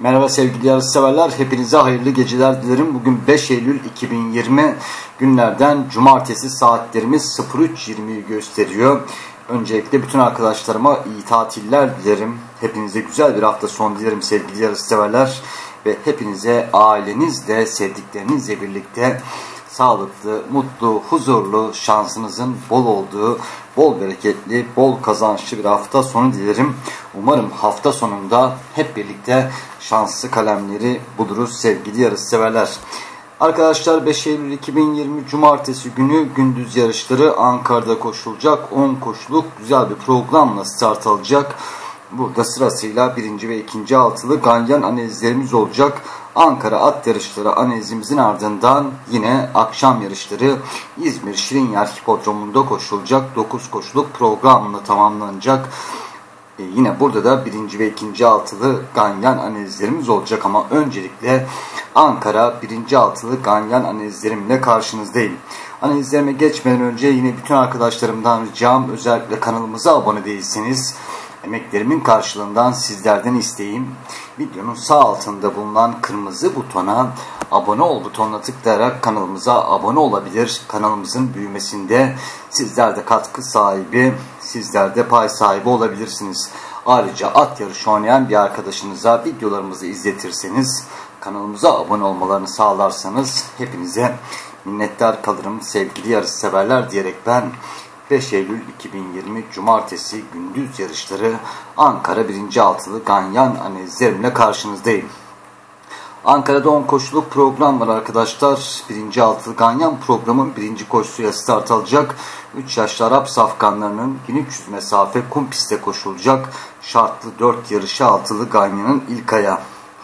Merhaba sevgili yarışseverler, hepinize hayırlı geceler dilerim. Bugün 5 Eylül 2020 günlerden cumartesi, saatlerimiz 03.20'yi gösteriyor. Öncelikle bütün arkadaşlarıma iyi tatiller dilerim. Hepinize güzel bir hafta sonu dilerim sevgili yarışseverler. Ve hepinize ailenizle, sevdiklerinizle birlikte sağlıklı, mutlu, huzurlu, şansınızın bol olduğu, bol bereketli, bol kazançlı bir hafta sonu dilerim. Umarım hafta sonunda hep birlikte şanslı kalemleri buluruz sevgili yarışseverler. Arkadaşlar 5 Eylül 2020 Cumartesi günü gündüz yarışları Ankara'da koşulacak. 10 koşuluk güzel bir programla start alacak. Burada sırasıyla 1. ve 2. altılı ganyan analizlerimiz olacak. Ankara at yarışları analizimizin ardından yine akşam yarışları İzmir Şirinyer Hipodromu'nda koşulacak. 9 koşuluk programla tamamlanacak. Yine burada da 1. ve 2. altılı ganyan analizlerimiz olacak ama öncelikle Ankara 1. altılı ganyan analizlerimle karşınızdayım. Analizlerime geçmeden önce yine bütün arkadaşlarımdan ricam, özellikle kanalımıza abone değilseniz emeklerimin karşılığından sizlerden isteğim, videonun sağ altında bulunan kırmızı butona abone ol butonuna tıklayarak kanalımıza abone olabilir. Kanalımızın büyümesinde sizler de katkı sahibi, sizler de pay sahibi olabilirsiniz. Ayrıca at yarışı oynayan bir arkadaşınıza videolarımızı izletirseniz, kanalımıza abone olmalarını sağlarsanız hepinize minnettar kalırım sevgili yarışseverler diyerek ben 5 Eylül 2020 Cumartesi gündüz yarışları Ankara 1. altılı ganyan analizlerimle karşınızdayım. Ankara'da 10 koşuluk program var arkadaşlar. 1. altılı ganyan programın 1. koşusuya start alacak. 3 yaşlı Arap safkanlarının 1300 mesafe kum pistte koşulacak. Şartlı 4 yarışı altılı ganyanın ilk ayağı.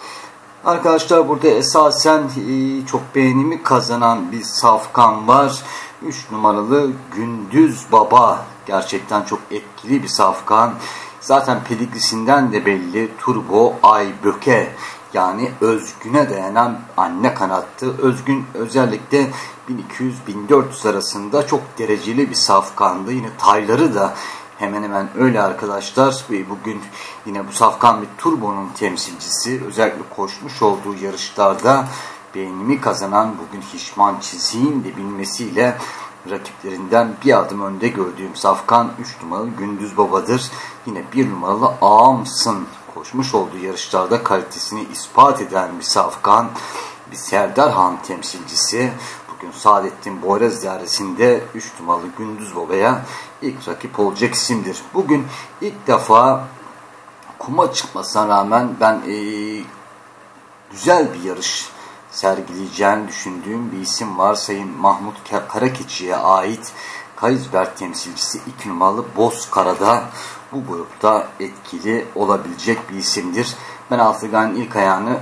Arkadaşlar burada esasen çok beğenimi kazanan bir safkan var. 3 numaralı Gündüz Baba gerçekten çok etkili bir safkan. Zaten pedigrisinden de belli. Turbo Ayböke, yani Özgün'e dayanan anne kanattı. Özgün özellikle 1200-1400 arasında çok dereceli bir safkandı. Yine tayları da hemen hemen öyle arkadaşlar. Bugün yine bu safkan bir Turbo'nun temsilcisi. Özellikle koşmuş olduğu yarışlarda beğenimi kazanan, bugün Hişman Çizik'in de bilmesiyle rakiplerinden bir adım önde gördüğüm safkan 3 numaralı Gündüz Baba'dır. Yine 1 numaralı Ağamsın koşmuş olduğu yarışlarda kalitesini ispat eden bir safkan, bir Serdar Han temsilcisi. Bugün Saadettin Boyraz ziyaretinde 3 numaralı Gündüz Baba'ya ilk rakip olacak isimdir. Bugün ilk defa kuma çıkmasına rağmen ben güzel bir yarış sergileyeceğini düşündüğüm bir isim var. Sayın Mahmut Karakeçi'ye ait Kayızberk temsilcisi 2 numaralı Bozkara'da bu grupta etkili olabilecek bir isimdir. Ben altıganın ilk ayağını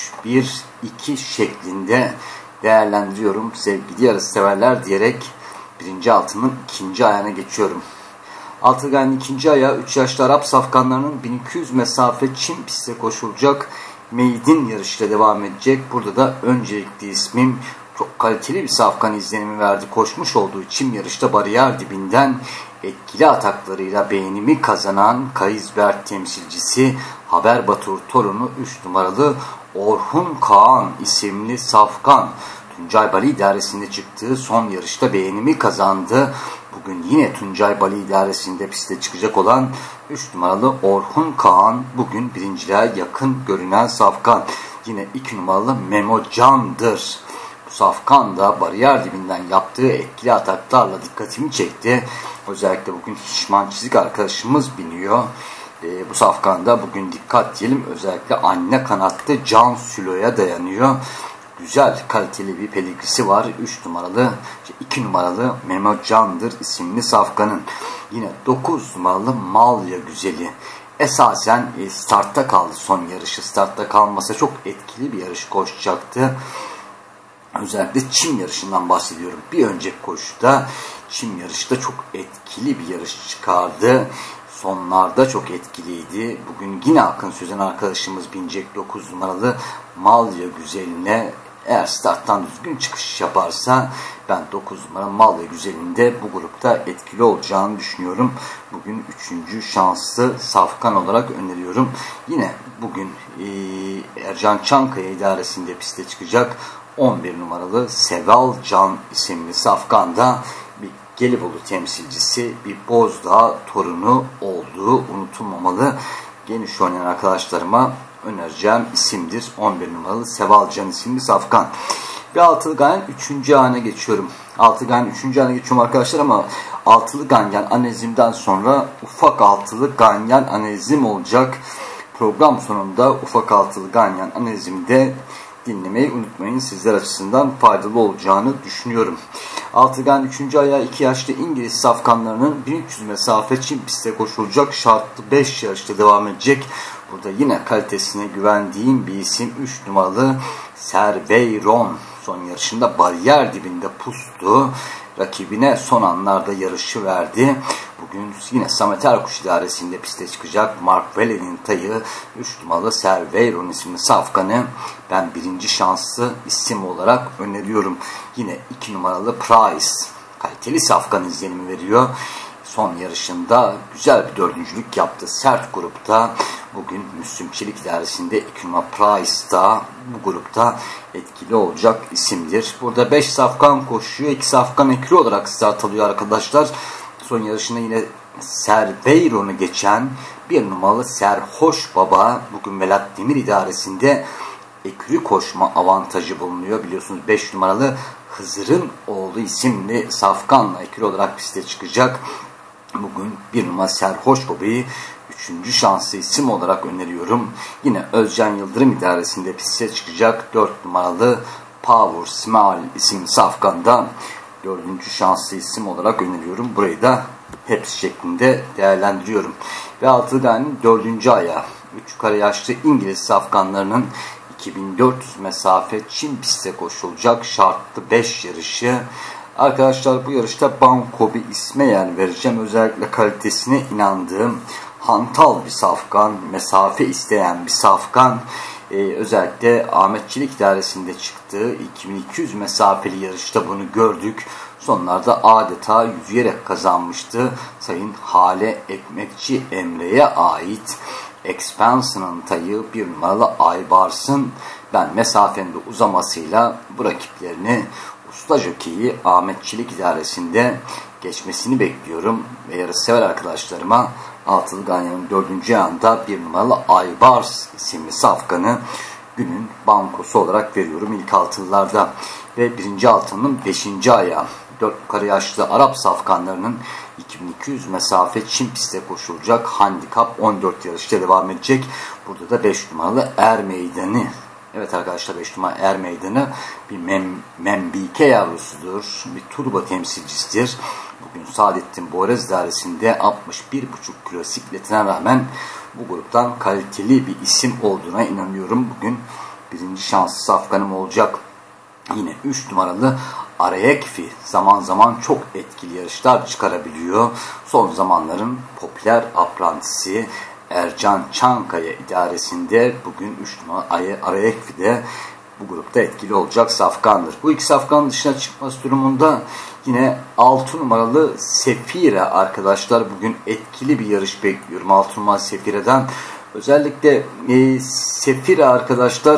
3-1-2 şeklinde değerlendiriyorum sevgili yarışseverler diyerek 1. altının 2. ayağına geçiyorum. Altıganın 2. ayağı 3 yaşlı Arap safkanlarının 1200 mesafe çim pistte koşulacak meydin yarışıyla devam edecek. Burada da öncelikli ismim, çok kaliteli bir safkan izlenimi verdi. Koşmuş olduğu çim yarışta bariyer dibinden etkili ataklarıyla beğenimi kazanan Kayızberk temsilcisi Haber Batur torunu 3 numaralı Orhun Kağan isimli safkan. Tuncay Bali idaresinde çıktığı son yarışta beğenimi kazandı. Bugün yine Tuncay Bali idaresinde piste çıkacak olan 3 numaralı Orhun Kağan bugün birinciliğe yakın görünen safkan. Yine 2 numaralı Memo Can'dır. Bu safkan da bariyer dibinden yaptığı etkili ataklarla dikkatimi çekti. Özellikle bugün Hişman Çizik arkadaşımız biniyor. Bu safkanda bugün dikkat diyelim, özellikle anne kanatlı Can Sülo'ya dayanıyor. Güzel, kaliteli bir pedigrisi var. 3 numaralı, 2 numaralı Memo Can'dır isimli safkanın. Yine 9 numaralı Malya Güzeli. Esasen startta kaldı son yarışı. Startta kalmasa çok etkili bir yarış koşacaktı. Özellikle çim yarışından bahsediyorum. Bir önceki koşuda çim yarışta çok etkili bir yarış çıkardı. Sonlarda çok etkiliydi. Bugün yine Akın Sözen arkadaşımız binecek 9 numaralı Malya Güzeline Eğer starttan düzgün çıkış yaparsa ben 9 numara Mal ve Güzel'inde bu grupta etkili olacağını düşünüyorum. Bugün 3. şanslı safkan olarak öneriyorum. Yine bugün Ercan Çankaya idaresinde piste çıkacak 11 numaralı Seval Can isimli safkanda bir Gelibolu temsilcisi, bir Bozdağ torunu olduğu unutulmamalı. Geniş oynayan arkadaşlarıma önereceğim isimdir. 11 numaralı Seval Can isimli safkan. Ve altılı ganyan 3. ana geçiyorum. Altılı ganyan 3. ana geçiyorum arkadaşlar ama altılı ganyan analizimden sonra ufak altılı ganyan analizim olacak. Program sonunda ufak altılı ganyan analizimde dinlemeyi unutmayın. Sizler açısından faydalı olacağını düşünüyorum. Altılı ganyan 3. ayağı 2 yaşlı İngiliz safkanlarının 1300 mesafe Çin pistte koşulacak şartlı 5 yarışta devam edecek. Burada yine kalitesine güvendiğim bir isim 3 numaralı Serveyron. Son yarışında bariyer dibinde pustu. Rakibine son anlarda yarışı verdi. Bugün yine Samet Erkuş idaresinde piste çıkacak Mark Valley'nin tayı 3 numaralı Serveyron isimli safkanı ben 1. şanslı isim olarak öneriyorum. Yine 2 numaralı Price kaliteli safkan izlenimi veriyor. Son yarışında güzel bir dördüncülük yaptı. Sert grupta bugün Müslüm Çelik idaresinde 2 numara Price da bu grupta etkili olacak isimdir. Burada 5 safkan koşuyor. 2 safkan ekri olarak start alıyor arkadaşlar. Son yarışında yine Serveyron'u geçen 1 numaralı Serhoş Baba bugün Velat Demir idaresinde ekri koşma avantajı bulunuyor. Biliyorsunuz 5 numaralı Hızır'ın oğlu isimli safkanla ekri olarak piste çıkacak. Bugün 1 numara Serhoş Baba'yı 3. şanslı isim olarak öneriyorum. Yine Özcan Yıldırım idaresinde piste çıkacak 4 numaralı Power Smile isimli safkanda 4. şanslı isim olarak öneriyorum. Burayı da hepsi şeklinde değerlendiriyorum. Ve altılı ganyanın 4. ayağı 3 yukarı yaşlı İngiliz safkanlarının 2400 mesafe Çin pistte koşulacak şartlı 5 yarışı. Arkadaşlar bu yarışta Banko bir isme yer vereceğim. Özellikle kalitesine inandığım hantal bir safkan, mesafe isteyen bir safkan. Özellikle Ahmet Çelik idaresinde çıktığı 2200 mesafeli yarışta bunu gördük. Sonlarda adeta yürüyerek kazanmıştı. Sayın Hale Ekmekçi Emre'ye ait Expansion'ın tayı 1 numaralı Aybars'ın ben mesafenin de uzamasıyla bu rakiplerini usta jokeyi Ahmet Çelik idaresinde geçmesini bekliyorum. Ve yarış sever arkadaşlarıma altılı ganyanın 4. ayağında 1 numaralı Aybars isimli safkanı günün bankosu olarak veriyorum ilk altılılarda. Ve 1. altının 5. ayağı 4 yukarı yaşlı Arap safkanlarının 2200 mesafe Çin pistte koşulacak handikap 14 yarışta devam edecek. Burada da 5 numaralı Er Meydanı. Evet arkadaşlar 5 numara Er Meydanı bir Membike yavrusudur. Bir turbo temsilcisidir. Bugün Saadettin Boğraz idaresinde 61,5 kilo sikletine rağmen bu gruptan kaliteli bir isim olduğuna inanıyorum. Bugün 1. şanslı safkanım olacak. Yine 3 numaralı Arayekfi zaman zaman çok etkili yarışlar çıkarabiliyor. Son zamanların popüler aprantisi Ercan Çankaya idaresinde bugün 3 numara Arayekfi de bu grupta etkili olacak safkandır. Bu iki safkanın dışına çıkması durumunda yine 6 numaralı Sefire arkadaşlar bugün etkili bir yarış bekliyorum. 6 numaralı Sefire'den özellikle Sefire arkadaşlar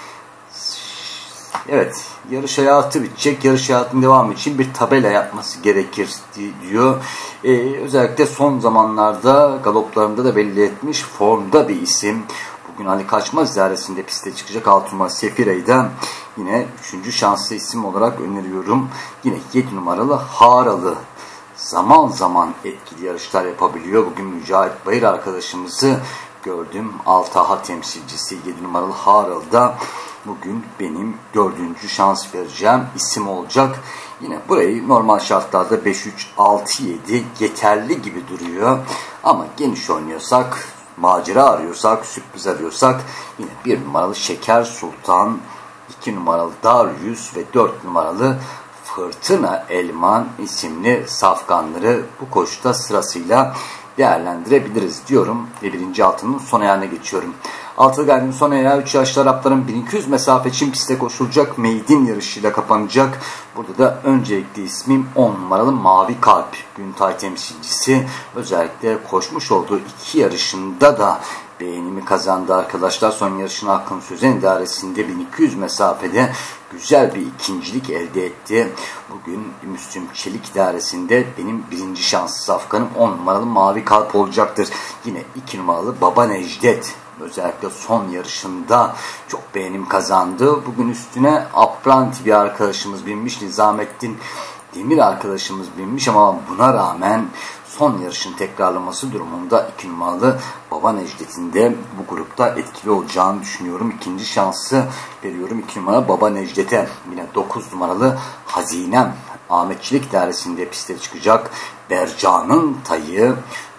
evet yarış hayatı bitecek. Yarış hayatının devamı için bir tabela yapması gerekir diyor. Özellikle son zamanlarda galoplarında da belli etmiş formda bir isim. Bugün Ali Kaçmaz idaresinde piste çıkacak 6 numara Sefire'yi de yine 3. şanslı isim olarak öneriyorum. Yine 7 numaralı Haralı zaman zaman etkili yarışlar yapabiliyor. Bugün Mücahit Bayır arkadaşımızı gördüm. Altaha temsilcisi 7 numaralı Haralı'da bugün benim 4. şans vereceğim isim olacak. Yine burayı normal şartlarda 5-3-6-7 yeterli gibi duruyor. Ama geniş oynuyorsak, macera arıyorsak, sürpriz arıyorsak yine 1 numaralı Şeker Sultan, 2 numaralı Darius ve 4 numaralı Fırtına Elman isimli safkanları bu koşuda sırasıyla değerlendirebiliriz diyorum ve 1. altının son ayağına geçiyorum. Altılı Ganyan son ayağı 3 yaşlı Arapların 1200 mesafe çim pistte koşulacak maiden yarışıyla kapanacak. Burada da öncelikli ismim 10 numaralı Mavi Kalp. Güntay temsilcisi. Özellikle koşmuş olduğu 2 yarışında da beğenimi kazandı arkadaşlar. Son yarışını Hakkın Sözen idaresinde 1200 mesafede güzel bir ikincilik elde etti. Bugün Müslüm Çelik idaresinde benim birinci şanslı safkanım 10 numaralı Mavi Kalp olacaktır. Yine 2 numaralı Baba Necdet. Özellikle son yarışında çok beğenim kazandı. Bugün üstüne Apranti bir arkadaşımız binmiş. Nizamettin Demir arkadaşımız binmiş ama buna rağmen son yarışın tekrarlaması durumunda 2 numaralı Baba Necdet'in de bu grupta etkili olacağını düşünüyorum. İkinci şansı veriyorum 2 numaralı Baba Necdet'e. Yine 9 numaralı Hazinem Ahmetçilik dairesinde piste çıkacak. Bercan'ın tayı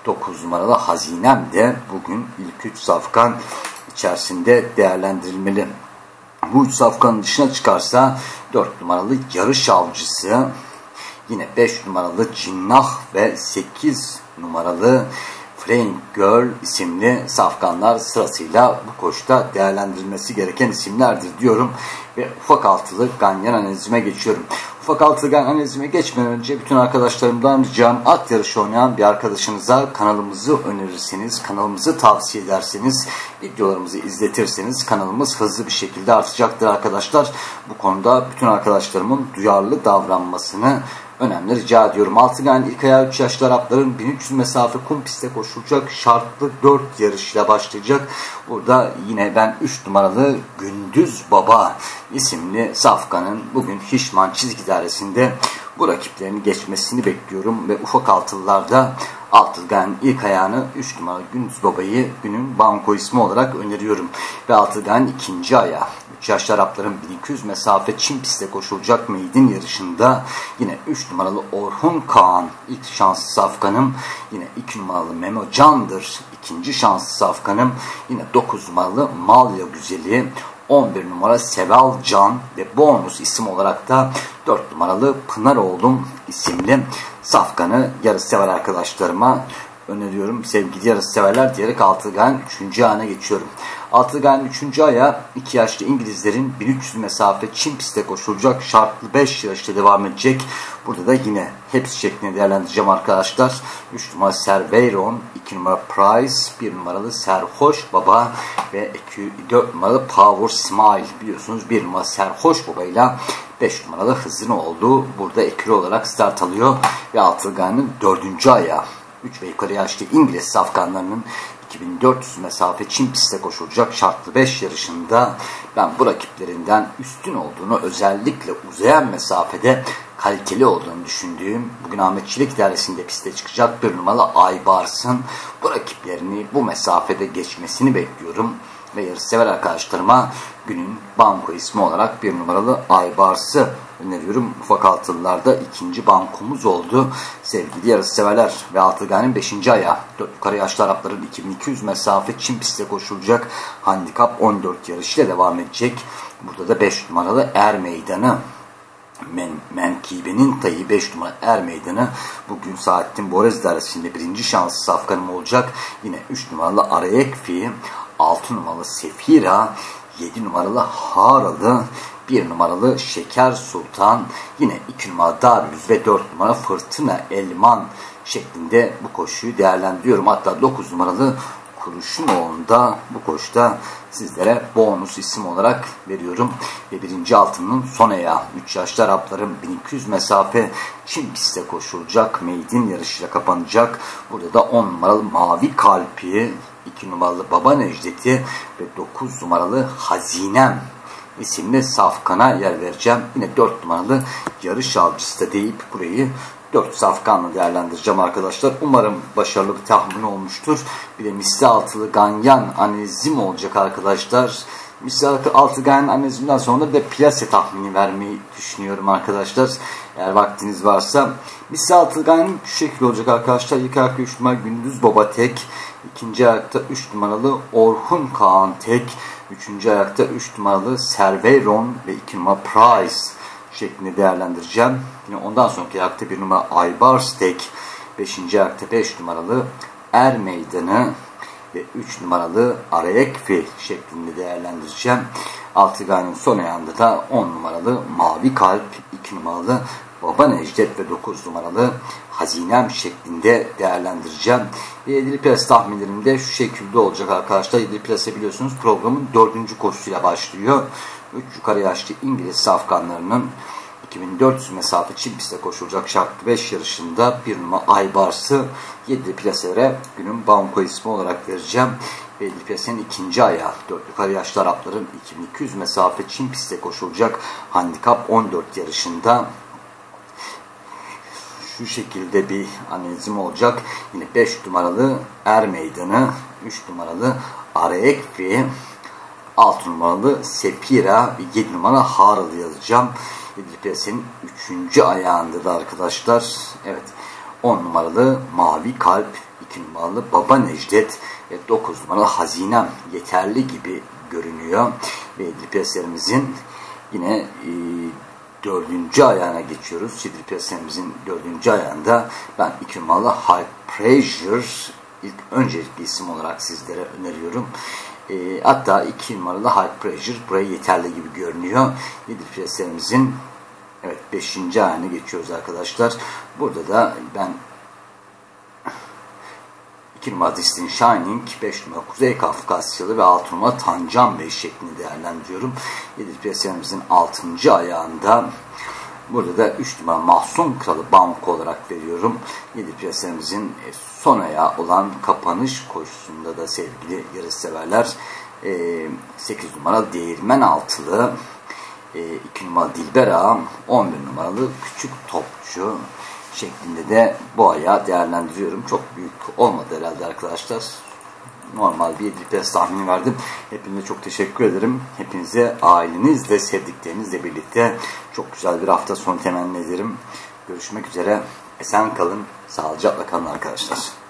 9 numaralı Hazinem de bugün ilk 3 safkan içerisinde değerlendirilmeli. Bu 3 safkanın dışına çıkarsa 4 numaralı Yarış Avcısı, yine 5 numaralı Cinnah ve 8 numaralı Frank Girl isimli safkanlar sırasıyla bu koşuda değerlendirilmesi gereken isimlerdir diyorum. Ve ufak altılı ganyan analizime geçiyorum. Ufak altılı ganyan analizime geçmeden önce bütün arkadaşlarımdan ricam at yarışı oynayan bir arkadaşınıza kanalımızı önerirseniz, kanalımızı tavsiye ederseniz, videolarımızı izletirseniz kanalımız hızlı bir şekilde artacaktır arkadaşlar. Bu konuda bütün arkadaşlarımın duyarlı davranmasını önemli rica ediyorum. Altıgan ilk ayağı 3 yaşlı Arapların 1300 mesafe kum pistte koşulacak şartlı 4 yarışla başlayacak. Burada yine ben 3 numaralı Gündüz Baba isimli safkanın bugün Hişman çizgi dairesinde bu rakiplerini geçmesini bekliyorum ve ufak altılılarda Altıgan ilk ayağını 3 numaralı Gündüz Baba'yı günün banko ismi olarak öneriyorum. Ve Altıgan ikinci ayağı 3 yaşlı Arapların 1200 mesafe çim pistte koşulacak maiden yarışında yine 3 numaralı Orhun Kağan ilk şanslı safkanım. Yine 2 numaralı Memo Can'dır ikinci şanslı safkanım. Yine 9 numaralı Malya Güzeli, 11 numara Seval Can ve bonus isim olarak da 4 numaralı Pınaroğlum isimli safkanı yarışsever arkadaşlarıma öneriyorum. Sevgili yarışseverler diyerek Altıgan 3. ayağına geçiyorum. Altıgan 3. ayağı 2 yaşlı İngilizlerin 1300 mesafe çim pistte koşulacak şartlı 5 yarışta devam edecek. Burada da yine hepsi şeklinde değerlendireceğim arkadaşlar. 3 numara Serveyron, 2 numara Price, 1 numaralı Serhoş Baba ve 4 numaralı Power Smile. Biliyorsunuz 1 numara Serhoş Baba ile 5 numaralı Hızın olduğu burada ekürü olarak start alıyor. Ve Altıgan'ın 4. ayağı 3 ve yukarı yaşlı İngiliz safkanlarının 2400 mesafe çim pistte koşulacak şartlı 5 yarışında ben bu rakiplerinden üstün olduğunu, özellikle uzayan mesafede kaliteli olduğunu düşündüğüm, bugün Ahmetçilik dairesinde piste çıkacak 1 numaralı Aybars'ın bu rakiplerini bu mesafede geçmesini bekliyorum. Ve yarışsever arkadaşlarıma günün banko ismi olarak 1 numaralı Aybars'ı öneriyorum. Ufak altılılarda ikinci bankomuz oldu. Sevgili yarışseverler ve Altıgan'ın 5. ayağı 4 yukarı yaşlı Arapların 2200 mesafe çim pistte koşulacak handikap 14 yarışıyla devam edecek. Burada da 5 numaralı Er Meydanı Menkibe'nin tayı 5 numara Er Meydanı bugün Saadettin Borez dairesinde birinci şanslı safkanım olacak. Yine 3 numaralı Arayekfi, 6 numaralı Sefira, 7 numaralı Haralı, 1 numaralı Şeker Sultan, yine 2 numaralı Darius ve 4 numara Fırtına Elman şeklinde bu koşuyu değerlendiriyorum. Hatta 9 numaralı Kurşunoğlu'nda bu koşuda sizlere bonus isim olarak veriyorum. Ve birinci altının son ayağı 3 yaşlı Arapların 1200 mesafe çim pistte koşulacak maiden yarışıyla kapanacak. Burada da 10 numaralı Mavi Kalp'i, 2 numaralı Baba Necdet'i ve 9 numaralı Hazinem isimli safkana yer vereceğim. Yine 4 numaralı Yarış Avcısı da deyip burayı 4 safkanla değerlendireceğim arkadaşlar. Umarım başarılı bir tahmin olmuştur. Bir de misli altılı ganyan analizim olacak arkadaşlar. Misli altı ganyan analizimden sonra da plase tahmini vermeyi düşünüyorum arkadaşlar. Eğer vaktiniz varsa. Misli altılı ganyan şu şekilde olacak arkadaşlar. İlk ayakta 3 numara Gündüz Baba tek. İkinci ayakta 3 numaralı Orhun Kağan tek. Üçüncü ayakta 3 numaralı Serveyron ve 2 numara Price şeklinde değerlendireceğim. Yine ondan sonraki ayakta 1 numara Aybars tek. 5. ayakta 5 numaralı Er Meydanı. ve 3 numaralı Areekfi şeklinde değerlendireceğim. Altıgan'ın son ayağında da 10 numaralı Mavi Kalp, 2 numaralı Baba Necdet ve 9 numaralı Hazinem şeklinde değerlendireceğim. Ve Yedili Plase tahminlerim de şu şekilde olacak arkadaşlar. Yedili Plase biliyorsunuz programın 4. koşusuyla başlıyor. 3 yukarı yaşlı İngiliz safkanlarının 2400 mesafe çim pistte koşulacak şartlı 5 yarışında bir numara Aybars'ı Yedili Plase'lere günün banko ismi olarak vereceğim. Yedili Plase'nin ikinci ayağı 4 yukarı yaşlı Arapların 2200 mesafe çim pistte koşulacak handikap 14 yarışında şu şekilde bir analizim olacak. Yine 5 numaralı Er Meydanı, 3 numaralı Areekfi, 6 numaralı Sepira ve 7 numaralı Haral'ı yazacağım. Yedili Plase'nin 3. ayağında da arkadaşlar, evet, 10 numaralı Mavi Kalp, 2 numaralı Baba Necdet ve 9 numaralı Hazinem yeterli gibi görünüyor. Ve Yedili Plase'lerimizin yine 4. ayağına geçiyoruz. Yedili Plase'lerimizin 4. ayağında ben 2 numaralı High Pressure ilk öncelikli isim olarak sizlere öneriyorum. Hatta 2 numaralı High Pressure buraya yeterli gibi görünüyor. Yedili Plase'lerimizin evet 5. ayağına geçiyoruz arkadaşlar. Burada da ben 2 numara Distin Shining, 5 numara Kuzey Kafkasyalı ve 6 numara Tancan Bey şeklinde değerlendiriyorum. Yedili Plase'lerimizin 6. ayağında burada da 3 numara Mahsun Kralı banko olarak veriyorum. Yedili Plase'lerimizin son ayağı olan kapanış koşusunda da sevgili yarışseverler 8 numara Değirmen Altılı, 2 numara Dilber Ağam, 11 numaralı Küçük Topçu şeklinde de bu ayağı değerlendiriyorum. Çok büyük olmadı herhalde arkadaşlar. Normal bir Yedili Plase tahmini verdim. Hepinize çok teşekkür ederim. Hepinize ailenizle, sevdiklerinizle birlikte çok güzel bir hafta sonu temenni ederim. Görüşmek üzere. Esen kalın, sağlıcakla kalın arkadaşlar.